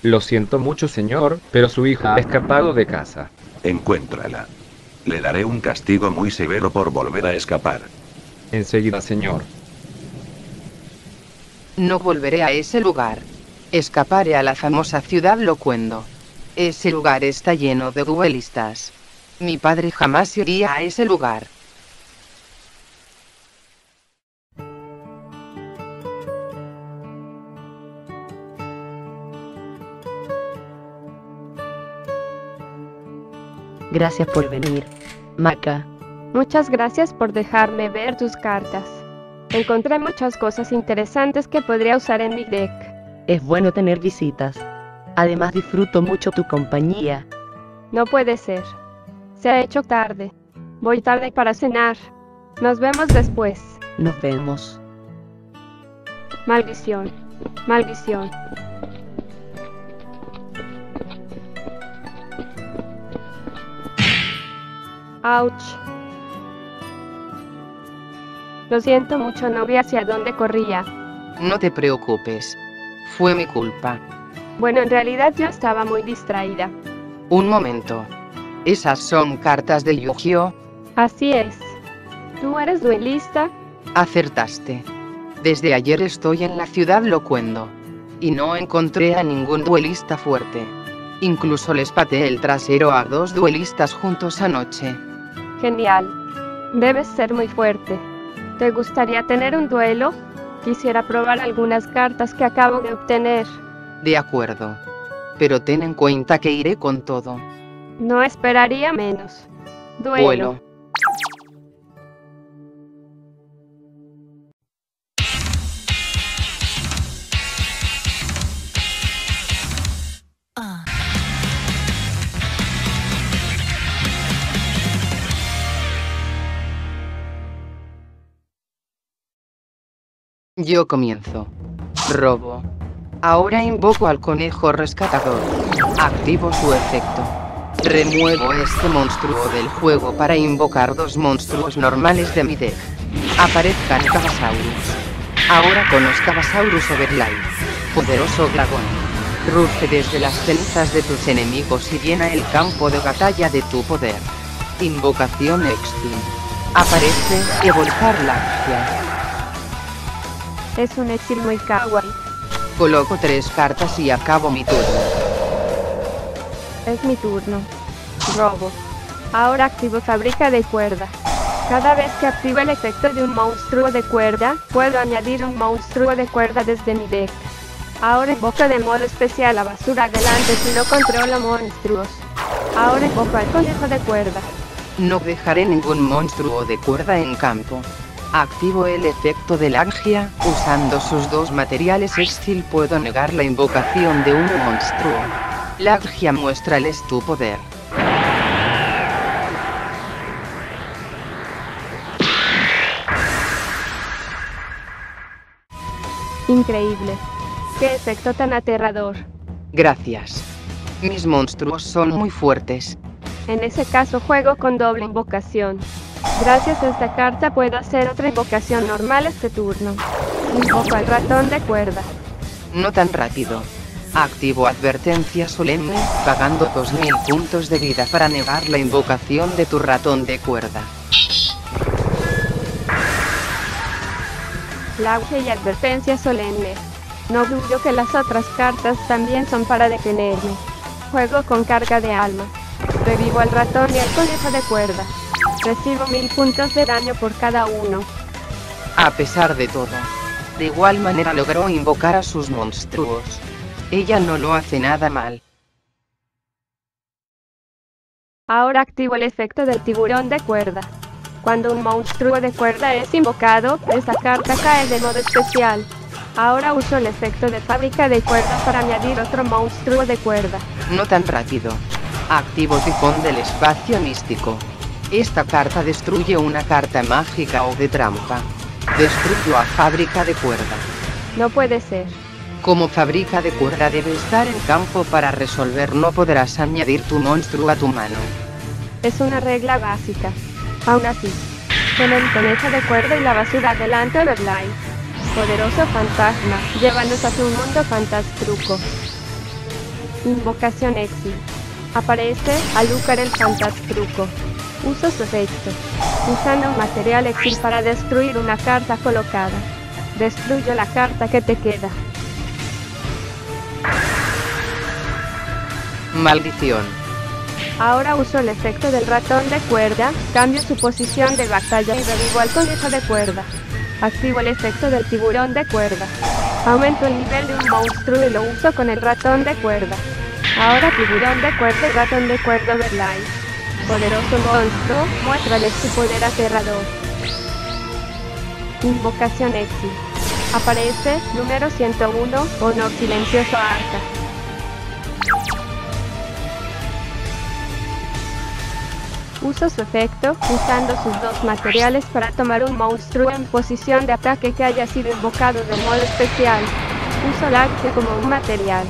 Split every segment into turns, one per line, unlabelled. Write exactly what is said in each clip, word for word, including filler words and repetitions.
Lo siento mucho, señor, pero su hija ha escapado de casa.
Encuéntrala. Le daré un castigo muy severo por volver a escapar.
Enseguida, señor.
No volveré a ese lugar. Escaparé a la famosa ciudad Locuendo. Ese lugar está lleno de duelistas. Mi padre jamás iría a ese lugar.
Gracias por venir, Maca.
Muchas gracias por dejarme ver tus cartas. Encontré muchas cosas interesantes que podría usar en mi deck.
Es bueno tener visitas. Además disfruto mucho tu compañía.
No puede ser. Se ha hecho tarde. Voy tarde para cenar. Nos vemos después.
Nos vemos.
Maldición. Maldición. Ouch. Lo siento mucho, no vi hacia dónde corría.
No te preocupes. Fue mi culpa.
Bueno, en realidad yo estaba muy distraída.
Un momento. ¿Esas son cartas de Yu-Gi-Oh?
Así es. ¿Tú eres duelista?
Acertaste. Desde ayer estoy en la ciudad Locuendo. Y no encontré a ningún duelista fuerte. Incluso les pateé el trasero a dos duelistas juntos anoche.
Genial. Debes ser muy fuerte. ¿Te gustaría tener un duelo? Quisiera probar algunas cartas que acabo de obtener.
De acuerdo. Pero ten en cuenta que iré con todo.
No esperaría menos. Duelo.
Vuelo. Yo comienzo. Robo. Ahora invoco al conejo rescatador. Activo su efecto. Remuevo este monstruo del juego para invocar dos monstruos normales de mi deck. Aparezcan Cavasaurus. Ahora con los Cavasaurus Overlay. Poderoso dragón. Ruge desde las cenizas de tus enemigos y llena el campo de batalla de tu poder. Invocación Extin. Aparece Evolcar Lancia.
Es un exil muy kawaii.
Coloco tres cartas y acabo mi turno.
Es mi turno. Robo. Ahora activo fábrica de cuerda. Cada vez que activo el efecto de un monstruo de cuerda, puedo añadir un monstruo de cuerda desde mi deck. Ahora invoco de modo especial a basura adelante si no controlo monstruos. Ahora invoco al conejo de cuerda.
No dejaré ningún monstruo de cuerda en campo. Activo el efecto de Langia. Usando sus dos materiales Exil puedo negar la invocación de un monstruo. Langia, muéstrales tu poder.
Increíble. Qué efecto tan aterrador.
Gracias. Mis monstruos son muy fuertes.
En ese caso juego con doble invocación. Gracias a esta carta puedo hacer otra invocación normal este turno. Invoco al ratón de cuerda.
No tan rápido. Activo advertencia solemne, pagando dos mil puntos de vida para negar la invocación de tu ratón de cuerda.
Lauge y advertencia solemne. No dudo que las otras cartas también son para detenerme. Juego con carga de alma. Revivo al ratón y al conejo de cuerda. Recibo mil puntos de daño por cada uno.
A pesar de todo, de igual manera logró invocar a sus monstruos. Ella no lo hace nada mal.
Ahora activo el efecto del tiburón de cuerda. Cuando un monstruo de cuerda es invocado, esta carta cae de modo especial. Ahora uso el efecto de fábrica de cuerda para añadir otro monstruo de cuerda.
No tan rápido. Activo tifón del espacio místico. Esta carta destruye una carta mágica o de trampa. Destruyo a fábrica de cuerda.
No puede ser.
Como fábrica de cuerda debe estar en campo para resolver, no podrás añadir tu monstruo a tu mano.
Es una regla básica. Aún así, con el conejo de cuerda y la basura adelante Overlay. Poderoso fantasma, llévanos a tu mundo fantastruco. Invocación Exil. Aparece Alucard el Fantastruco. Uso su efecto. Usando un material Exil para destruir una carta colocada. Destruye la carta que te queda.
Maldición.
Ahora uso el efecto del ratón de cuerda, cambio su posición de batalla y revivo al conejo de cuerda. Activo el efecto del tiburón de cuerda. Aumento el nivel de un monstruo y lo uso con el ratón de cuerda. Ahora tiburón de cuerda y ratón de cuerda overlay. Poderoso monstruo, muéstrale su poder aterrador. Invocación Exil. Aparece, número ciento uno, honor silencioso arca. Uso su efecto, usando sus dos materiales para tomar un monstruo en posición de ataque que haya sido invocado de modo especial. Uso la acción como un material.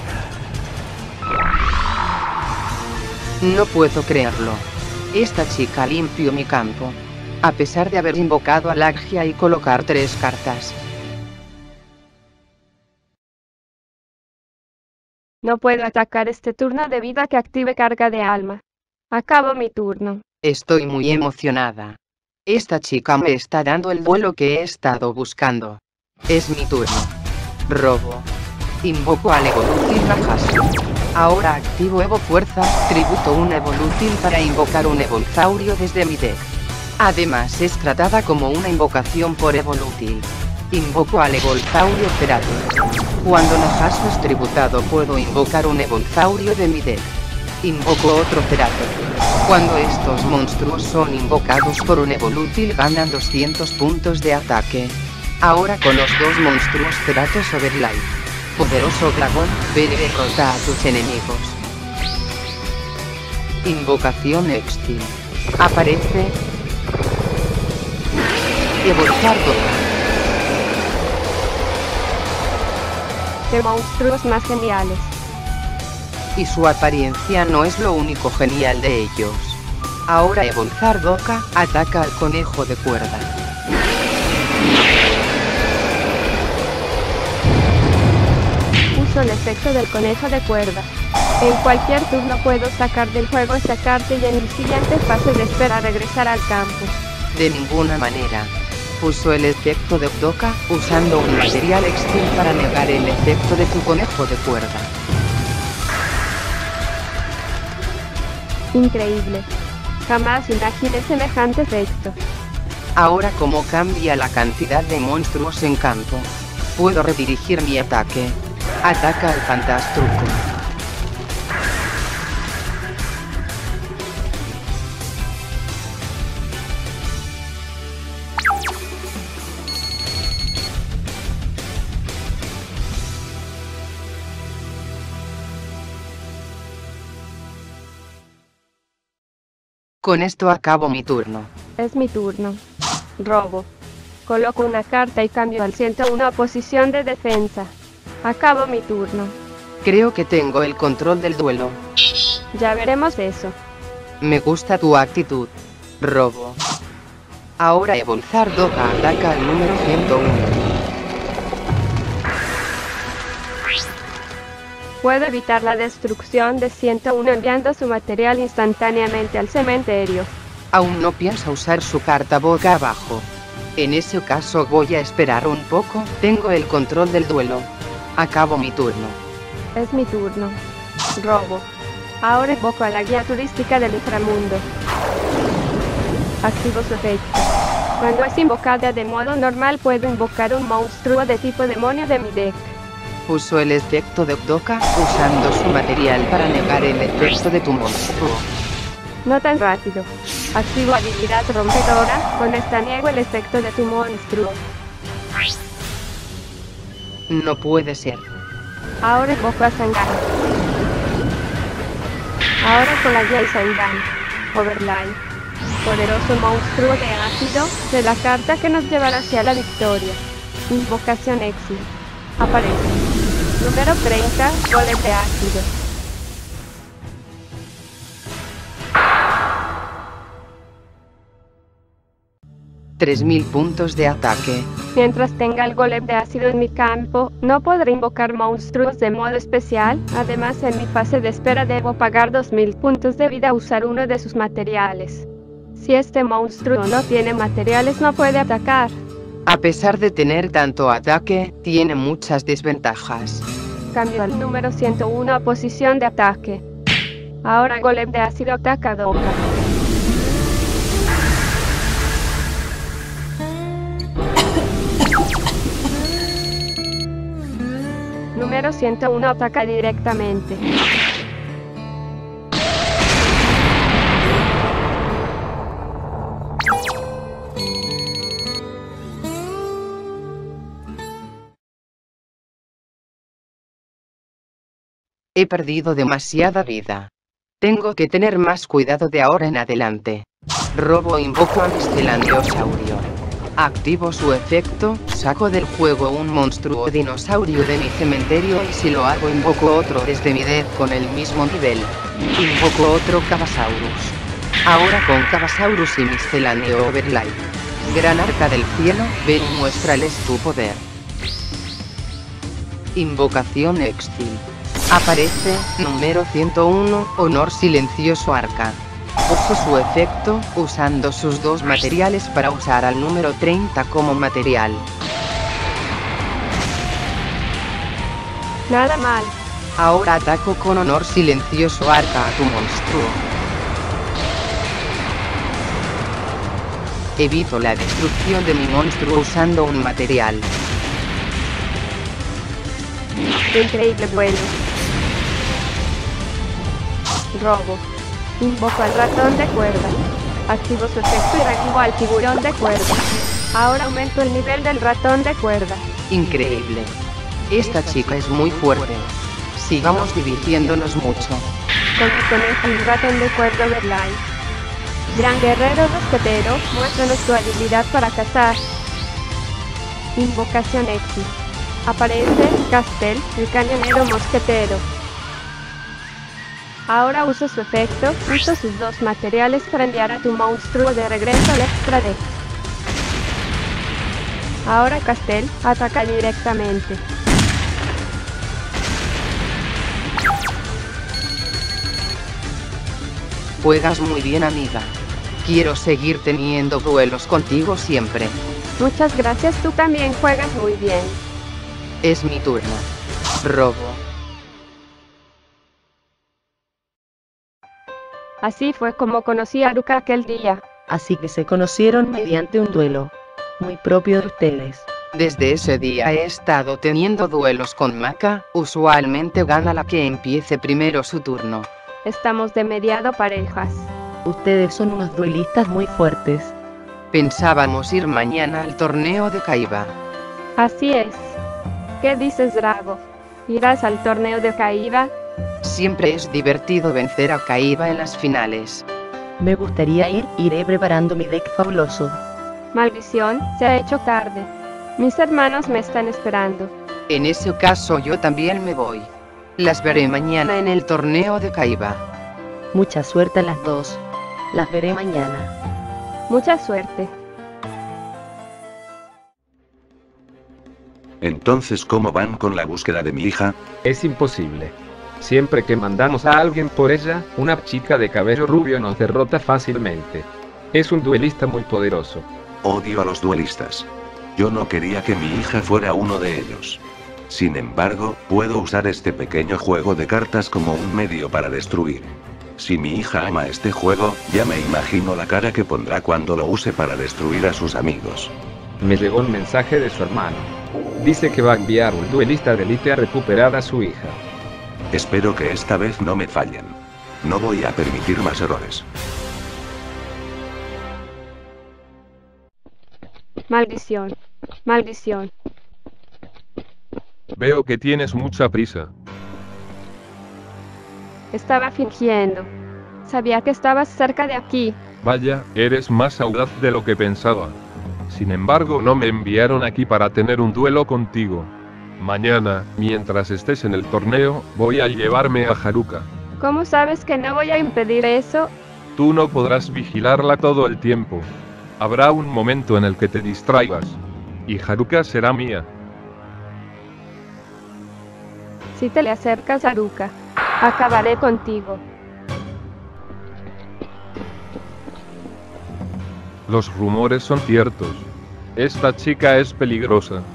No puedo creerlo. Esta chica limpió mi campo. A pesar de haber invocado a Lagia y colocar tres cartas.
No puedo atacar este turno debido a que active carga de alma. Acabo mi turno.
Estoy muy emocionada. Esta chica me está dando el duelo que he estado buscando. Es mi turno. Robo. Invoco al Evolutil Nahasu. Ahora activo Evo Fuerza, tributo un Evolutil para invocar un Evolzaurio desde mi deck. Además es tratada como una invocación por Evolutil. Invoco al Evolzaurio Ceratops. Cuando Nahasu es tributado puedo invocar un Evolzaurio de mi deck. Invoco otro Ceratops. Cuando estos monstruos son invocados por un Evolutil ganan doscientos puntos de ataque. Ahora con los dos monstruos Ceratops Overlay. Poderoso dragón, ven y derrota a tus enemigos. Invocación Extil. Aparece Evolzardo.
De monstruos más geniales.
Y su apariencia no es lo único genial de ellos. Ahora Evolzardoka ataca al conejo de cuerda.
Uso el efecto del conejo de cuerda. En cualquier turno puedo sacar del juego esta carta y en el siguiente fase de espera regresar al campo.
De ninguna manera. Uso el efecto de Doka, usando un material Extil para negar el efecto de tu conejo de cuerda.
Increíble. Jamás imaginé semejante efecto.
Ahora como cambia la cantidad de monstruos en campo, puedo redirigir mi ataque. Ataca al Fantastruco. Con esto acabo mi turno.
Es mi turno. Robo. Coloco una carta y cambio al ciento uno a posición de defensa. Acabo mi turno.
Creo que tengo el control del duelo.
Ya veremos eso.
Me gusta tu actitud. Robo. Ahora Evolzardoka ataca al número ciento uno.
Puedo evitar la destrucción de ciento uno enviando su material instantáneamente al cementerio.
Aún no piensa usar su carta boca abajo. En ese caso voy a esperar un poco, tengo el control del duelo. Acabo mi turno.
Es mi turno. Robo. Ahora invoco a la guía turística del inframundo. Activo su efecto. Cuando es invocada de modo normal puedo invocar un monstruo de tipo demonio de mi deck.
Uso el efecto de Doka, usando su material para negar el efecto de tu monstruo.
No tan rápido. Activo habilidad rompedora, con esta niego el efecto de tu monstruo.
No puede ser.
Ahora invoco a Sangan. Ahora con la guía y Sangan. Overlay. Poderoso monstruo de ácido, de la carta que nos llevará hacia la victoria. Invocación Exil. Aparece. Número treinta, golem de ácido.
tres mil puntos de ataque.
Mientras tenga el golem de ácido en mi campo, no podré invocar monstruos de modo especial. Además, en mi fase de espera debo pagar dos mil puntos de vida a usar uno de sus materiales. Si este monstruo no tiene materiales, no puede atacar.
A pesar de tener tanto ataque, tiene muchas desventajas.
Cambio al número ciento uno a posición de ataque. Ahora golem de ácido ataca a Doka. Número ciento uno ataca directamente.
He perdido demasiada vida. Tengo que tener más cuidado de ahora en adelante. Robo invoco a Miscelandiosaurio. Activo su efecto, saco del juego un monstruo dinosaurio de mi cementerio y si lo hago invoco otro desde mi deck con el mismo nivel. Invoco otro Cavasaurus. Ahora con Cavasaurus y Miscelaneo Overlay. Gran Arca del Cielo, ven y muéstrales tu poder. Invocación Extil. Aparece, número ciento uno, Honor Silencioso Arca. Uso su efecto, usando sus dos materiales para usar al número treinta como material.
Nada mal.
Ahora ataco con Honor Silencioso Arca a tu monstruo. Evito la destrucción de mi monstruo usando un material.
Increíble vuelo. Robo. Invoco al ratón de cuerda. Activo su efecto y revivo al tiburón de cuerda. Ahora aumento el nivel del ratón de cuerda.
Increíble. Esta chica es muy fuerte. Sigamos divirtiéndonos mucho.
Con mi conejo y ratón de cuerda Overlay. Gran guerrero mosquetero, muéstranos tu habilidad para cazar. Invocación X. Aparece Castel, el cañonero mosquetero. Ahora uso su efecto, uso sus dos materiales para enviar a tu monstruo de regreso al extra deck. Ahora Castel ataca directamente.
Juegas muy bien, amiga. Quiero seguir teniendo duelos contigo siempre.
Muchas gracias, tú también juegas muy bien.
Es mi turno. Robo.
Así fue como conocí a Haruka aquel día.
Así que se conocieron mediante un duelo. Muy propio de ustedes.
Desde ese día he estado teniendo duelos con Maka, usualmente gana la que empiece primero su turno.
Estamos de mediado parejas.
Ustedes son unos duelistas muy fuertes.
Pensábamos ir mañana al torneo de Kaiba.
Así es. ¿Qué dices, Drago? ¿Irás al torneo de Kaiba?
Siempre es divertido vencer a Kaiba en las finales.
Me gustaría ir, iré preparando mi deck fabuloso.
Maldición, se ha hecho tarde. Mis hermanos me están esperando.
En ese caso yo también me voy. Las veré mañana en el torneo de Kaiba.
Mucha suerte a las dos. Las veré mañana.
Mucha suerte.
Entonces, ¿cómo van con la búsqueda de mi hija?
Es imposible. Siempre que mandamos a alguien por ella, una chica de cabello rubio nos derrota fácilmente. Es un duelista muy poderoso.
Odio a los duelistas. Yo no quería que mi hija fuera uno de ellos. Sin embargo, puedo usar este pequeño juego de cartas como un medio para destruir. Si mi hija ama este juego, ya me imagino la cara que pondrá cuando lo use para destruir a sus amigos.
Me llegó un mensaje de su hermano. Dice que va a enviar un duelista de élite a recuperar a su hija.
Espero que esta vez no me fallen. No voy a permitir más errores.
Maldición. Maldición.
Veo que tienes mucha prisa.
Estaba fingiendo. Sabía que estabas cerca de aquí.
Vaya, eres más audaz de lo que pensaba. Sin embargo, no me enviaron aquí para tener un duelo contigo. Mañana, mientras estés en el torneo, voy a llevarme a Haruka.
¿Cómo sabes que no voy a impedir eso?
Tú no podrás vigilarla todo el tiempo. Habrá un momento en el que te distraigas. Y Haruka será mía.
Si te le acercas a Haruka, acabaré contigo.
Los rumores son ciertos. Esta chica es peligrosa.